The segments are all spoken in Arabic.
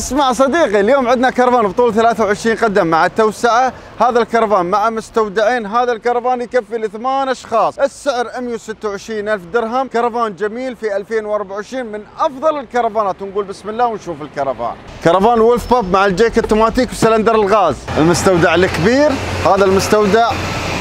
اسمع صديقي، اليوم عندنا كرفان بطول 23 قدم مع التوسعة. هذا الكرفان مع مستودعين، هذا الكرفان يكفي ل8 اشخاص، السعر 126,000 درهم. كرفان جميل في 2024 من افضل الكرفانات. ونقول بسم الله ونشوف الكرفان. كرفان وولف باب مع الجيك التوماتيك وسلندر الغاز. المستودع الكبير، هذا المستودع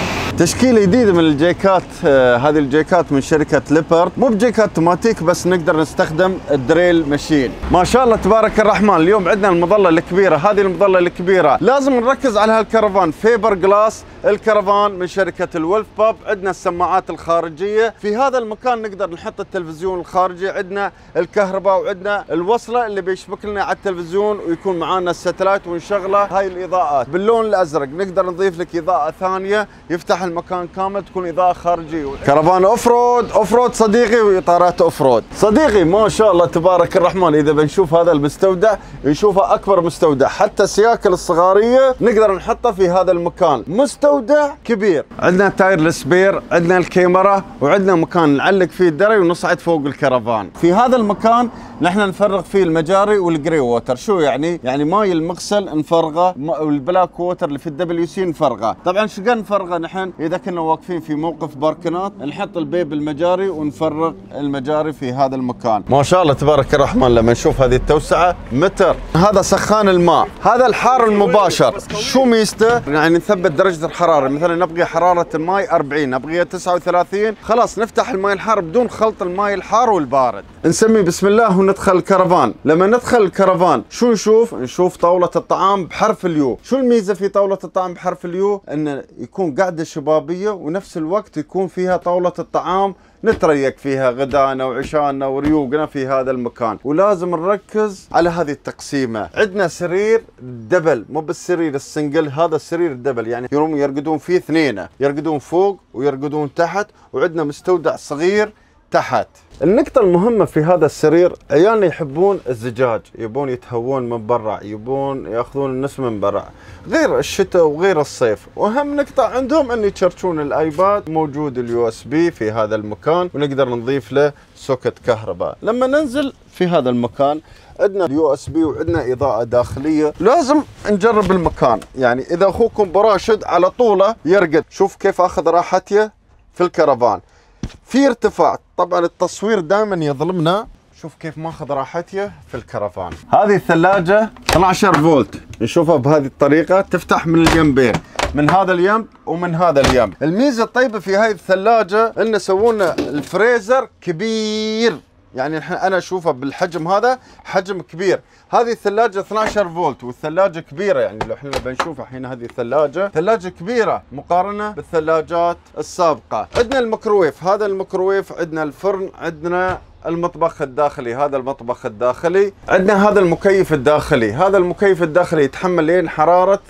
تشكيله جديده من الجيكات. هذه الجيكات من شركه ليبرد، مو بجيكات توماتيك بس نقدر نستخدم الدريل ماشين. ما شاء الله تبارك الرحمن. اليوم عندنا المظله الكبيره، هذه المظله الكبيره لازم نركز على هالكرفان. فيبر جلاس الكرفان من شركه الولف باب. عندنا السماعات الخارجيه في هذا المكان، نقدر نحط التلفزيون الخارجي، عندنا الكهرباء وعندنا الوصله اللي بيشبك لنا على التلفزيون، ويكون معانا الستلايت ونشغله. هاي الاضاءات باللون الازرق، نقدر نضيف لك اضاءه ثانيه يفتح المكان كامل، تكون اضاءه خارجيه. كرفان اوف رود صديقي، واطارات اوف رود صديقي. ما شاء الله تبارك الرحمن. اذا بنشوف هذا المستودع نشوفه اكبر مستودع، حتى السياكل الصغاريه نقدر نحطها في هذا المكان. مستودع كبير. عندنا تاير السبير، عندنا الكاميرا، وعندنا مكان نعلق فيه الدري ونصعد فوق الكرفان. في هذا المكان نحن نفرغ فيه المجاري والجري ووتر. شو يعني؟ يعني ماي المغسل نفرغه، والبلاك ووتر اللي في الدبليو سي نفرغه. طبعا شو قد نفرغه نحن؟ اذا كنا واقفين في موقف باركنات نحط البيب المجاري ونفرغ المجاري في هذا المكان. ما شاء الله تبارك الرحمن. لما نشوف هذه التوسعه متر. هذا سخان الماء، هذا الحار المباشر. شو ميزته؟ يعني نثبت درجه الحراره. مثلا نبغي حراره الماء 40، نبغيها 39، خلاص نفتح الماء الحار بدون خلط الماء الحار والبارد. نسمي بسم الله وندخل الكرفان. لما ندخل الكرفان شو نشوف؟ نشوف طاوله الطعام بحرف اليو. شو الميزه في طاوله الطعام بحرف اليو؟ انه يكون قعده شبابيه ونفس الوقت يكون فيها طاوله الطعام نتريق فيها غدانا وعشانا وريوقنا في هذا المكان. ولازم نركز على هذه التقسيمه. عندنا سرير دبل، مو بالسرير السنجل، هذا السرير دبل، يعني يرقدون فيه اثنين، يرقدون فوق ويرقدون تحت. وعندنا مستودع صغير تحت. النقطة المهمة في هذا السرير، عيالنا يحبون الزجاج، يبون يتهوون من برا، يبون ياخذون النسمة من برا، غير الشتاء وغير الصيف. واهم نقطة عندهم ان يشرجون الايباد. موجود اليو اس بي في هذا المكان، ونقدر نضيف له سوكت كهرباء. لما ننزل في هذا المكان عندنا اليو اس بي وعندنا اضاءة داخلية. لازم نجرب المكان، يعني اذا اخوكم براشد على طوله يرقد. شوف كيف اخذ راحته في الكرفان. في ارتفاع، طبعا التصوير دائما يظلمنا. شوف كيف ماخذ راحته في الكرفان. هذه الثلاجة 12 فولت، نشوفها بهذه الطريقة، تفتح من الجنبين، من هذا اليم ومن هذا اليم. الميزة الطيبة في هذه الثلاجة ان سوونا الفريزر كبير، يعني انا اشوفها بالحجم هذا حجم كبير. هذه الثلاجة 12 فولت والثلاجة كبيرة، يعني لو احنا بنشوفها الحين هذه ثلاجة كبيرة مقارنة بالثلاجات السابقة. عندنا الميكروويف، هذا الميكروويف، عندنا الفرن، عندنا المطبخ الداخلي، هذا المطبخ الداخلي. عندنا هذا المكيف الداخلي، هذا المكيف الداخلي يتحمل لين حرارة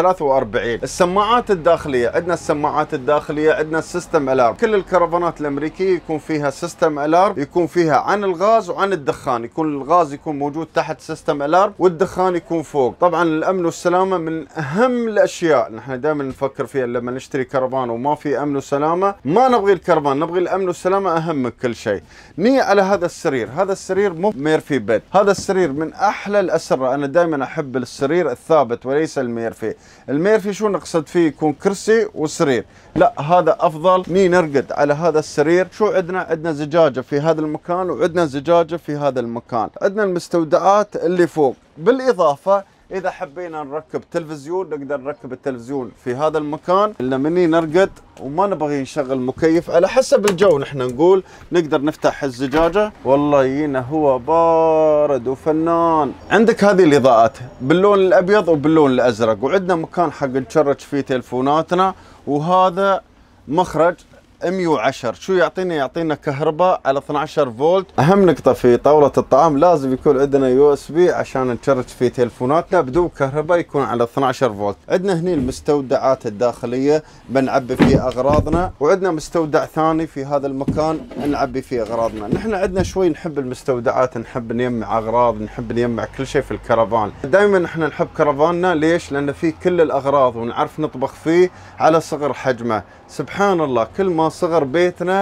43. السماعات الداخلية، عندنا السماعات الداخلية، عندنا السيستم الارم. كل الكرفانات الامريكية يكون فيها سيستم الارم، يكون فيها عن الغاز وعن الدخان. يكون الغاز يكون موجود تحت سيستم الارم، والدخان يكون فوق. طبعا الامن والسلامة من اهم الاشياء نحن دائما نفكر فيها لما نشتري كرفان وما في امن وسلامة. ما نبغي الكرفان، نبغي الامن والسلامة اهم من كل شيء. على هذا السرير، هذا السرير مو ميرفي بيد، هذا السرير من احلى الاسره. انا دائما احب السرير الثابت وليس الميرفي. الميرفي شو نقصد فيه؟ يكون كرسي وسرير، لا هذا افضل. نرقد على هذا السرير. شو عندنا زجاجه في هذا المكان، وعندنا زجاجه في هذا المكان. عندنا المستودعات اللي فوق. بالاضافه اذا حبينا نركب تلفزيون نقدر نركب التلفزيون في هذا المكان. لما نرقد وما نبغي نشغل مكيف، على حسب الجو نحن نقول نقدر نفتح الزجاجة. والله يينا هو بارد وفنان. عندك هذه الاضاءات باللون الابيض وباللون الازرق، وعندنا مكان حق نشرج فيه تلفوناتنا. وهذا مخرج 110. شو يعطينا؟ يعطينا كهرباء على 12 فولت. اهم نقطة في طاولة الطعام لازم يكون عندنا يو اس بي عشان نشرج فيه تلفوناتنا بدون كهرباء، يكون على 12 فولت. عندنا هني المستودعات الداخلية بنعبي فيه اغراضنا، وعندنا مستودع ثاني في هذا المكان نعبي فيه اغراضنا. نحن عندنا شوي نحب المستودعات، نحب نجمع اغراض، نحب نجمع كل شيء في الكرفان. دائما نحن نحب كرفاننا. ليش؟ لان فيه كل الاغراض ونعرف نطبخ فيه على صغر حجمه. سبحان الله، كل ما صغر بيتنا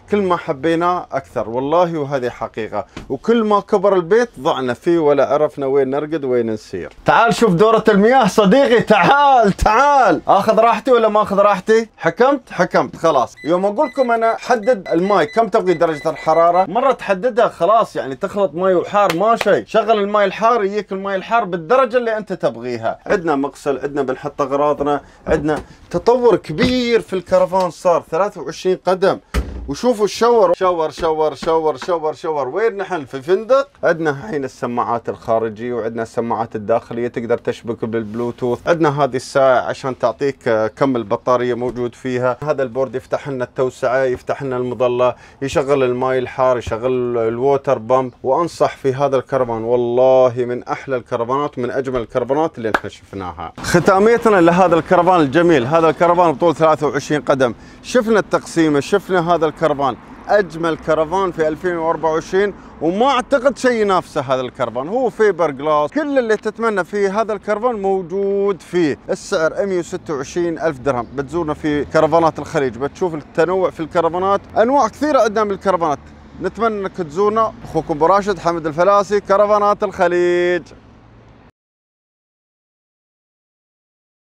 كل ما حبيناه اكثر والله، وهذه حقيقه. وكل ما كبر البيت ضعنا فيه ولا عرفنا وين نرقد وين نسير. تعال شوف دوره المياه صديقي، تعال تعال. اخذ راحتي ولا ما اخذ راحتي؟ حكمت خلاص. يوم اقول لكم انا حدد الماي كم تبغي درجه الحراره، مره تحددها خلاص، يعني تخلط ماي وحار ما شيء. شغل الماي الحار يجيك الماي الحار بالدرجه اللي انت تبغيها. عندنا مغسل، عندنا بنحط اغراضنا، عندنا تطور كبير في الكرفان صار 23 قدم. وشوفوا الشاور، شاور وين نحن في فندق. عندنا الحين السماعات الخارجيه وعندنا السماعات الداخليه تقدر تشبك بالبلوتوث. عندنا هذه الساعه عشان تعطيك كم البطاريه موجود فيها. هذا البورد يفتح لنا التوسعه، يفتح لنا المظله، يشغل الماء الحار، يشغل الووتر بامب. وانصح في هذا الكرفان والله من احلى الكرفانات ومن اجمل الكرفانات اللي احنا شفناها. ختاميتنا لهذا الكرفان الجميل، هذا الكرفان بطول 23 قدم. شفنا التقسيمه، شفنا هذا الكرفان اجمل كرفان في 2024 وما اعتقد شيء ينافسه. هذا الكرفان هو فيبر جلاس، كل اللي تتمنى فيه هذا الكرفان موجود فيه. السعر 126,000 درهم. بتزورنا في كرفانات الخليج بتشوف التنوع في الكرفانات، انواع كثيره عندنا من الكرفانات. نتمنى انك تزورنا. اخوكم ابو راشد حمد الفلاسي، كرفانات الخليج.